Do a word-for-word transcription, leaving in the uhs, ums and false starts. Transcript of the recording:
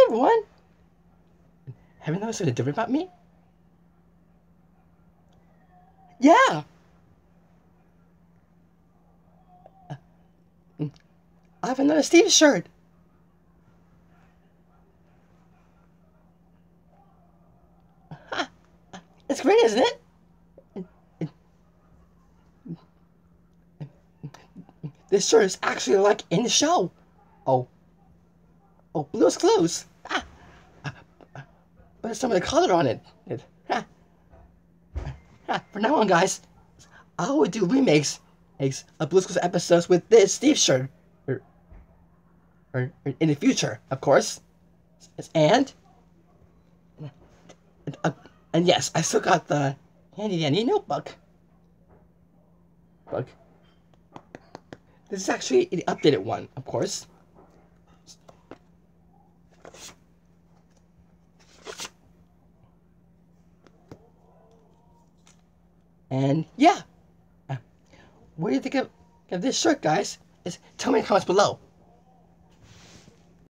everyone. Have you noticed something different about me? Yeah. I have another Steve shirt. It's great, isn't it? This shirt is actually like in the show. Oh. Oh, Blue's Clues. Ah. But there's some of the color on it. it ah. Ah. From now on, guys, I will do remakes of Blue's Clues episodes with this Steve shirt. Or, or, or in the future, of course. And, and, uh, and yes, I still got the handy dandy notebook. Book. This is actually the updated one, of course. And yeah, what do you think of, of this shirt, guys? Is tell me in the comments below.